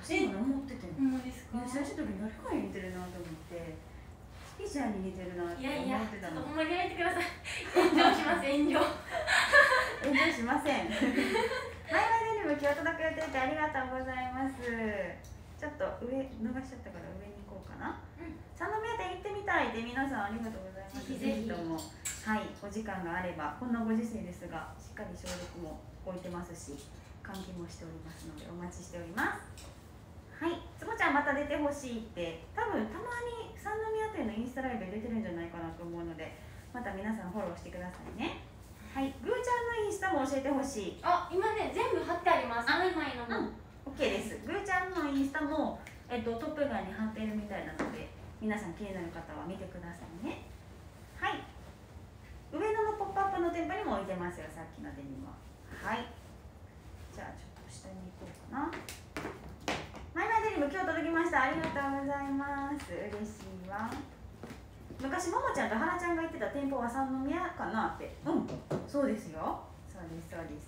私も思ってて、 ほんまですか？ 入社した時に誰かに似てるなと思って、スピちゃんに似てるなって思いやいや、 ってたの。 ちょっとほんまにやめてください。炎上します、炎上。 炎上しません。マイマイデニム今日届く予定でありがとうございます。ちょっと上逃しちゃったから上に行こうかな。三宮店行ってみたいで皆さんありがとうございます。 ぜひぜひともはいお時間があればこんなご時世ですがしっかり消毒も置いてますし換気もしておりますのでお待ちしております。はい、つぼちゃんまた出てほしいって多分たまに三宮店のインスタライブで出てるんじゃないかなと思うのでまた皆さんフォローしてくださいね。はい、ぐーちゃんのインスタも教えてほしい。 あ、今ね、全部貼ってあります。マイマイのも。 OK です。ぐーちゃんのインスタも、トップガンに貼っているみたいなので皆さん気になる方は見てくださいね。はい、上野のポップアップの店舗にも置いてますよ、さっきのデニムは。はい、じゃあちょっと下に行こうかな。マイマイデニム今日届きました。ありがとうございます。嬉しいわ。昔ももちゃんとはなちゃんが言ってた店舗は三宮かなって。そうですよ。そうですそうです。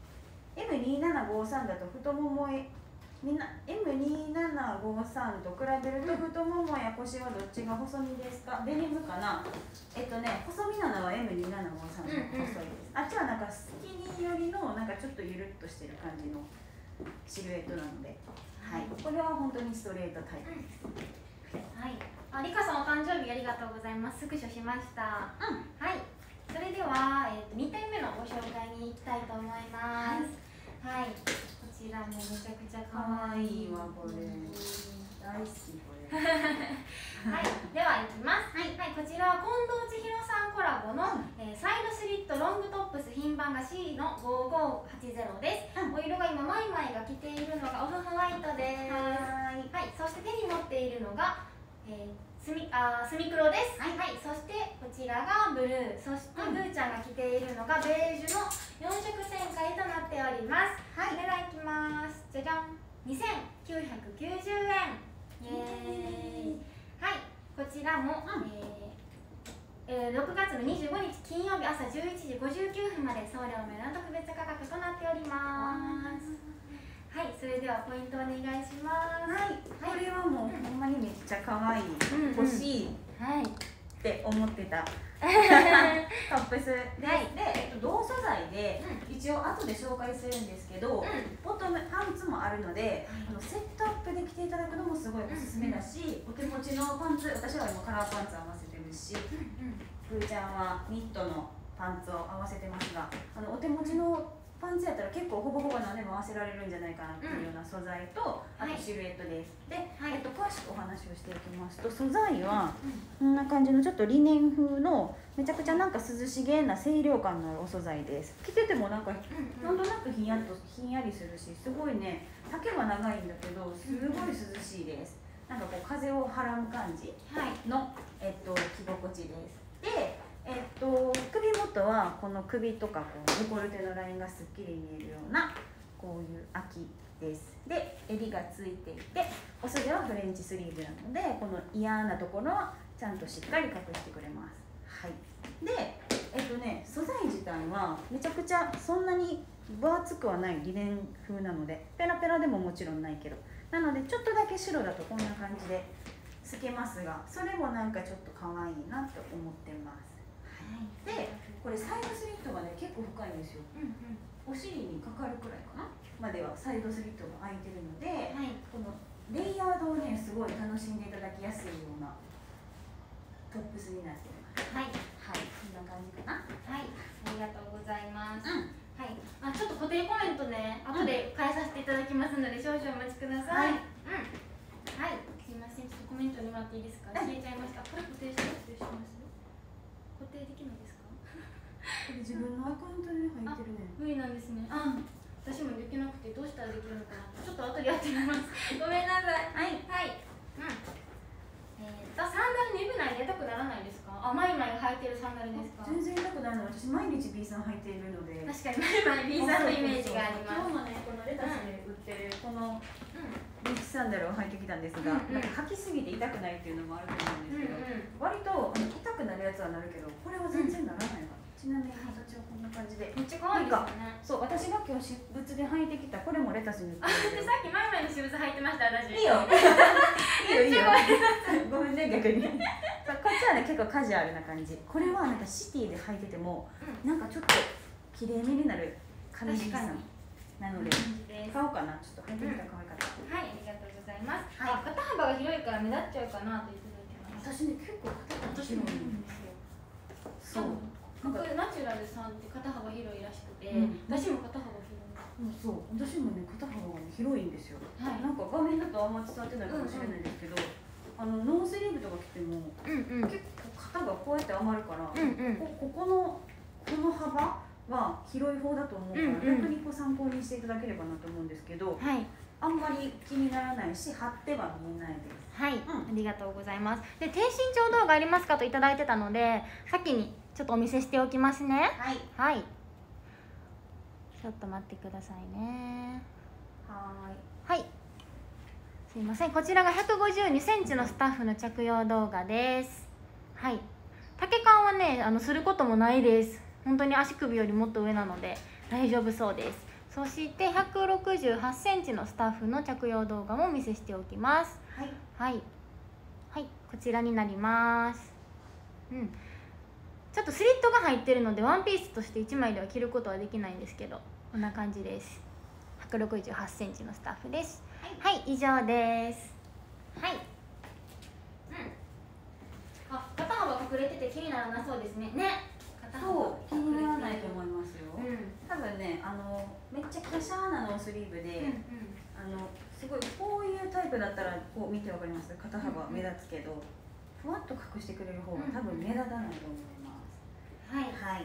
M2753 だと太ももへみんな M2753 と比べると太ももや腰はどっちが細身ですか？デニムかな。細身なのは M2753 の細いです。あっちはなんかスキニー寄りのなんかちょっとゆるっとしてる感じのシルエットなので、はい、これは本当にストレートタイプです。 はい、あ、リカさんお誕生日ありがとうございます。スクショしました。はい、それでは、2点目のご紹介に行きたいと思います。はい、こちらもめちゃくちゃ可愛いわ、これ大好きこれ。 はい、では行きます。はい、こちらは近藤千尋さんコラボの、サイドスリットロングトップス品番が C の5580です。お色が今マイマイが着ているのがオフホワイトです。はい、そして手に持っているのがスミ黒です。はい、そしてこちらがブルー、そしてブーちゃんが着ているのがベージュの4色展開となっております。はい、お値段いきます。じゃじゃん、2990円。イエーイ。はい、こちらも、6月の25日金曜日朝11時59分まで送料無料の特別価格となっております。はい、それではポイントお願いします。はい、 これはもうほんまにめっちゃ可愛い、欲しいって思ってたトップスで、同素材で一応後で紹介するんですけど、ボトムパンツもあるので、セットアップで着ていただくのもすごいおすすめだし、お手持ちのパンツ、私は今カラーパンツ合わせてるし、ふーちゃんはニットのパンツを合わせてますが、お手持ちのパンツやったら結構ほぼほぼ何でも合わせられるんじゃないかなっていうような素材と、あとシルエットです。で、詳しくお話をしていきますと、素材はこんな感じのちょっとリネン風のめちゃくちゃなんか涼しげな清涼感のあるお素材です。着ててもなんかなんとなくひんやりするし、すごいね、丈は長いんだけどすごい涼しいです。なんかこう風をはらむ感じの、着心地です。で首元はこの首とかこうデコルテのラインがすっきり見えるようなこういう空きです。で襟がついていてお袖はフレンチスリーブなのでこの嫌なところはちゃんとしっかり隠してくれます。はい、で素材自体はめちゃくちゃそんなに分厚くはないリネン風なのでペラペラでももちろんないけどなのでちょっとだけ白だとこんな感じで透けますがそれもなんかちょっと可愛いなと思ってます。でこれサイドスリットがね結構深いんですよ。お尻にかかるくらいかなまではサイドスリットが開いてるので、このレイヤードをねすごい楽しんでいただきやすいようなトップスになっています。はい、こんな感じかな。 はい、ありがとうございます。はい、ちょっと固定コメントね後で返させていただきますので少々お待ちください。はい、すいません、ちょっとコメントにもらっていいですか？消えちゃいました。これ固定してます？固定できないですか？ これ自分のアカウントで入ってるね。 無理なんですね。私もできなくてどうしたらできるのかな。ちょっと後でやってみます。ごめんなさい。サンダルに指ないで痛くならないですか？マイマイ履いてるサンダルですか？ 全然痛くないの。私毎日 B さん履いているので。 確かにマイマイ B さんのイメージがあります。 今日もねこのレタスで売ってるこのビーチサンダルを履いてきたんですが、なんか履きすぎて痛くないっていうのもあると思うんですけど、割と痛くなるやつはなるけどこれは全然ならないな。ちなみに形はこんな感じでめっちゃ可愛いですよね。 そう、私が今日私物で履いてきたこれもレタスに売ってる。 さっきマイマイの私物履いてました。 私。 いいよいいよごめんね逆にこっちはね結構カジュアルな感じ。これはなんかシティで履いてても、なんかちょっと綺麗めになる軽いさなので買おうかな。ちょっと履いてみたら可愛かった。 はい、ありがとうございます。肩幅が広いから目立っちゃうかなといただいてます。 私ね結構肩幅広いんですよ。そう。 これナチュラルさんって肩幅広いらしくて、私も肩幅広い。 そう、私もね肩幅が広いんですよ。なんか画面だとあんま伝わってないかもしれないですけど、ノースリーブとか着ても結構肩がこうやって余るから、ここの幅は広い方だと思うから、逆に参考にしていただければなと思うんですけど、あんまり気にならないし張っては見えないです。 はい、ありがとうございます。で、低身長動画ありますかといただいてたので、先にちょっとお見せしておきますね。はい。ちょっと待ってくださいね。はい。すいません。こちらが152センチのスタッフの着用動画です。はい。丈感はね、することもないです。本当に足首よりもっと上なので大丈夫そうです。そして168センチのスタッフの着用動画もお見せしておきます。はい。はい、こちらになります。ちょっとスリットが入ってるのでワンピースとして1枚では着ることはできないんですけど、こんな感じです。168センチのスタッフです。はい、以上です。はい。あ、肩幅隠れてて気にならなそうですね。 そう、気にならないと思いますよ。多分ね、めっちゃ華奢なノースリーブで、すごいこういうタイプだったらこう見てわかります。肩幅目立つけど、ふわっと隠してくれる方が多分目立たないと思います。はい。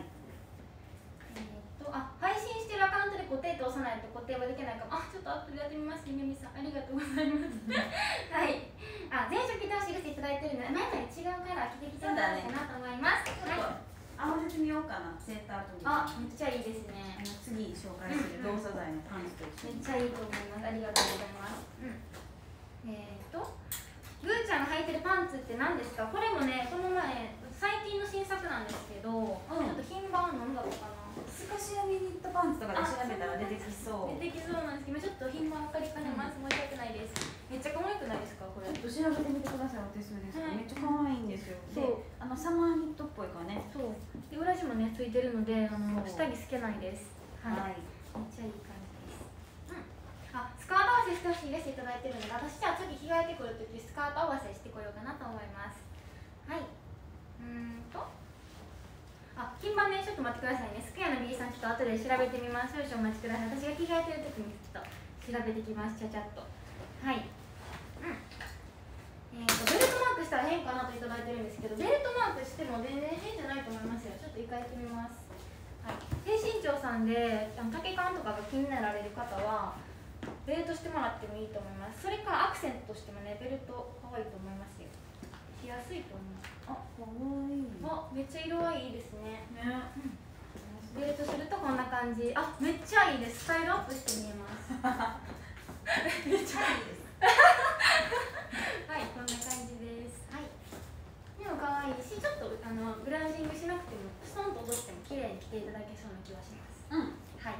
配信してるアカウントで固定と押さないと固定はできないかも。ちょっと後でやってみます。みみさん、ありがとうございます。はい。前職着てほしいしていただいてるので、前々違うカラー着てきてもらおうかなと思います。 合わせてみようかな、セーターと。 めっちゃいいですね。 次紹介する同素材のパンツと一緒に。 めっちゃいいと思います。ありがとうございます。ぐーちゃんが履いてるパンツって何ですか？これもね、この前最近の新作なんですけど、ちょっと品番なんだろうかな。 スカシアミニットパンツとかで調べたら出てきそう。 出てきそうなんですけど、今ちょっと品番分かりかねます。申し訳ないです。めっちゃ可愛くないですかこれ？ ちょっと調べてみてください。お手数ですけど、めっちゃ可愛いんですよ。そう。サマーニットっぽいからね。 そう。で裏地もねついてるので、下着透けないです。はい。めっちゃいい感じです。スカート合わせしてほしいですいただいてるので、私じゃあ次着替えてくるときスカート合わせしてこようかなと思います。はい。金番ね、ちょっと待ってくださいね。スクエアの B さん、ちょっと後で調べてみます。少々お待ちください。私が着替えてる時にちょっと調べてきます。ちゃちゃっと。はい。ベルトマークしたら変かなといただいてるんですけど、ベルトマークしても全然変じゃないと思いますよ。ちょっと一回やってみます。はい。低身長さんで丈感とかが気になられる方はベルトしてもらってもいいと思います。それからアクセントとしてもね、ベルト可愛いと思いますよ。着やすいと思います。 可愛い。 めっちゃ色合いいいですね。ベルトするとこんな感じ。めっちゃいいです。スタイルアップして見えます。めっちゃいいです。はい、こんな感じです。はい。でも可愛いし、ちょっとブラウジングしなくてもストンと落としても綺麗に着ていただけそうな気がします。はい。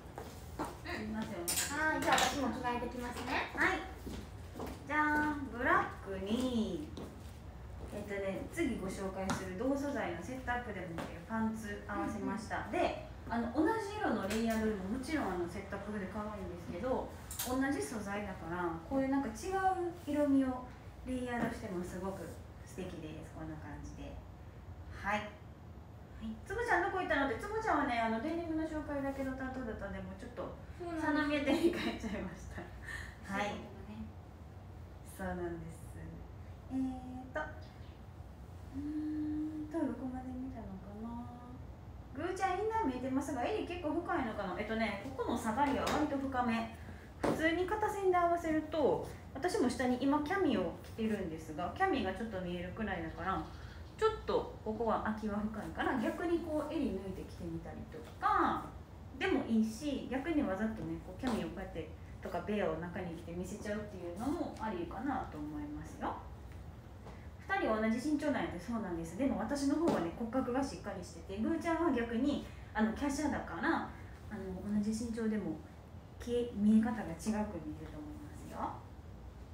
じゃあ私も着替えてきますね。 はい。じゃーん、ブラックに次ご紹介する同素材のセットアップでもパンツ合わせました。で、同じ色のレイヤードでももちろんセットアップで可愛いんですけど、同じ素材だからこういうなんか違う色味をレイヤードしてもすごく素敵です。こんな感じで。はい。つぶちゃんどこ行ったのって、つぶちゃんはね、デニムの紹介だけの担当だったんで、もうちょっとさなみえてに帰っちゃいました。はい。そうなんです。どこまで見たのかな。ぐーちゃんインナー見えてますが、襟結構深いのかな。ここの下がりは割と深め。普通に肩線で合わせると、私も下に今キャミを着てるんですが、キャミがちょっと見えるくらいだから、ちょっとここは空きは深いから、逆にこう襟抜いて着てみたりとかでもいいし、逆にわざとね、こうキャミをこうやってとかベアを中に着て見せちゃうっていうのもありかなと思いますよ。2人は同じ身長なんでそうなんです。でも私の方はね、骨格がしっかりしてて、ぐーちゃんは逆にキャシャだから同じ身長でも見え方が違く見えると思いますよ。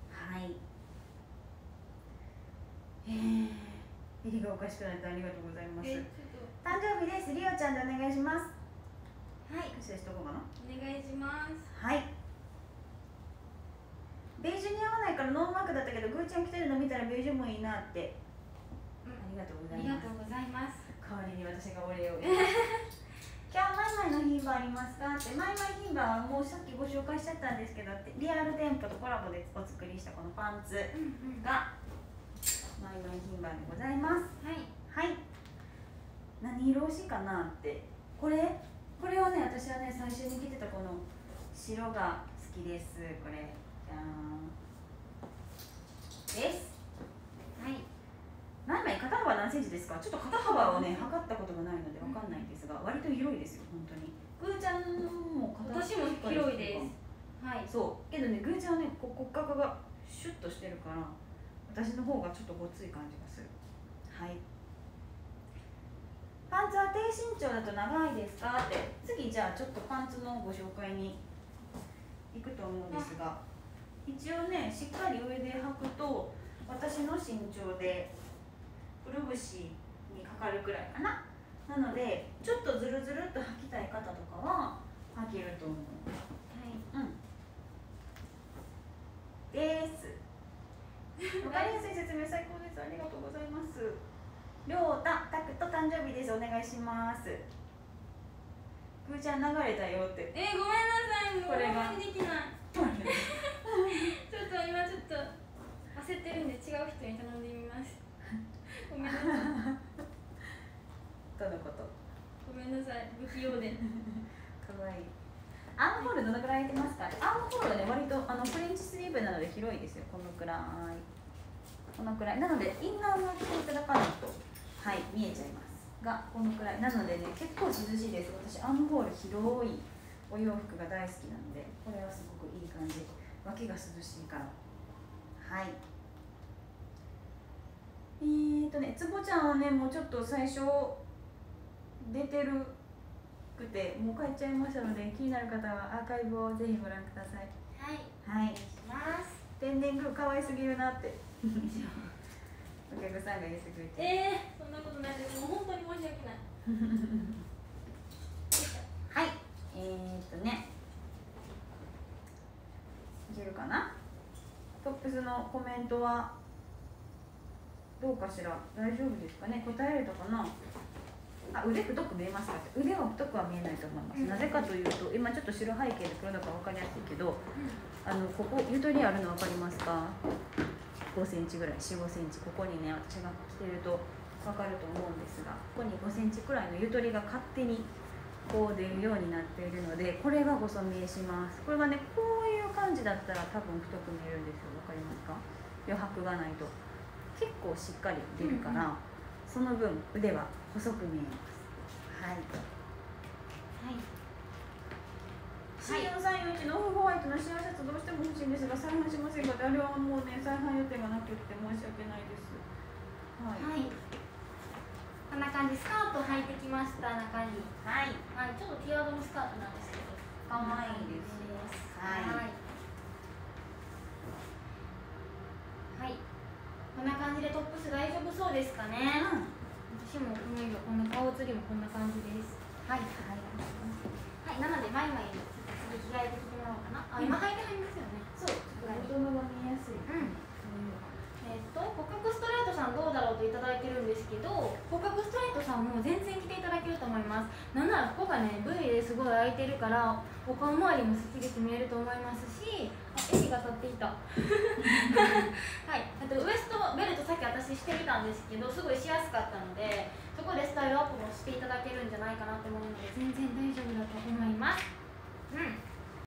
息がおかしくなってありがとうございます。誕生日です。りおちゃんでお願いします。はい、失礼しとこうかな。 お願いします。 はい。ベージュ似合わないからノーマークだったけど、ぐーちゃん着てるの見たらベージュもいいなって。ありがとうございます。 ありがとうございます。 代わりに私がお礼を言います。今日マイマイの牝馬ありますかって。マイマイ牝馬はもうさっきご紹介しちゃったんですけど、リアル店舗とコラボでお作りしたこのパンツがマイマイ牝馬でございます。はい、はい、何色推しかなって。これはね、私はね、最初に着てたこの白が好きです。これじゃーんです。はい、マイマイ肩幅何センチですか。ちょっと肩幅をね測ったことがないのでわかんないんですが、割と広いですよ、本当に。ぐーちゃんも私も広いです。はい、 そうけどね、ぐーちゃんはね、骨格がシュッとしてるから私の方がちょっとごつい感じがする。はい、パンツは低身長だと長いですかって。次じゃあちょっとパンツのご紹介に行くと思うんですが、一応ねしっかり上で履くと私の身長でくるぶしにかかるくらいかな。なのでちょっとズルズルっと履きたい方とかは履けると思う。はい、です。わかりやすい説明最高です。ありがとうございます。りょうた、たくと誕生日です。お願いします。ぐーちゃん流れたよって。 ごめんなさい。もうこれができない。ちょっと今ちょっと焦ってるんで違う人に頼んでみます。ごめんなさい。 とのこと。 ごめんなさい。不器用で。 かわいい。アームホールどのくらい空いてますか。アームホールはね、割とフレンチスリーブなので広いですよ。このくらい。このくらい。なので、インナーを着ていただかないと、はい、見えちゃいますが、このくらい。なのでね、結構涼しいです。私、アームホール広いお洋服が大好きなので、これはすごくいい感じ。脇が涼しいから。はい。つぼちゃんはね、もうちょっと最初出てるくてもう帰っちゃいましたので、気になる方はアーカイブをぜひご覧ください。 はい、 はい、 お願いします。 天然グー可愛すぎるなってお客さんが言ってくれて。 そんなことないです。もう本当に申し訳ない。 はい、いけるかな。トップスのコメントはどうかしら。大丈夫ですかね。答えれたかな。腕太く見えますかって。腕は太くは見えないと思います。なぜかというと、今ちょっと白背景で黒だから分かりやすいけど、ここゆとりあるの分かりますか。5センチぐらい、4、5センチ、ここにね、私が着てると分かると思うんですが、ここに5センチくらいのゆとりが勝手にこう出るようになっているので、これが細見えします。これがね、こういう感じだったら多分太く見えるんですよ。分かりますか。余白がないと結構しっかり出るから、その分腕は細く見えます。はい。はい。C431のオフホワイトのシアーシャツどうしても欲しいんですが再販しませんか。あれはもうね、再販予定がなくて申し訳ないです。はい。 こんな感じ、スカート履いてきました。中に。 はい。 はい、ちょっとティアドのスカートなんですけど。 可愛いです。 はい。はい。こんな感じでトップス大丈夫そうですかね。私もこの色、この顔写りもこんな感じです。はい。はい。なのでマイマイに次着替えてきてもらおうかな。今履いてはりますよね。 そう。子供が見やすい。 骨格ストレートさんどうだろうといただいてるんですけど、骨格ストレートさんも全然着ていただけると思います。なんならここがね V ですごい開いてるからお顔周りもすっきりと見えると思いますし、襟が立っていたはい、ウエストベルトさっき私してみたんですけど、すごいしやすかったので、そこでスタイルアップもしていただけるんじゃないかなと思うので全然大丈夫だと思います。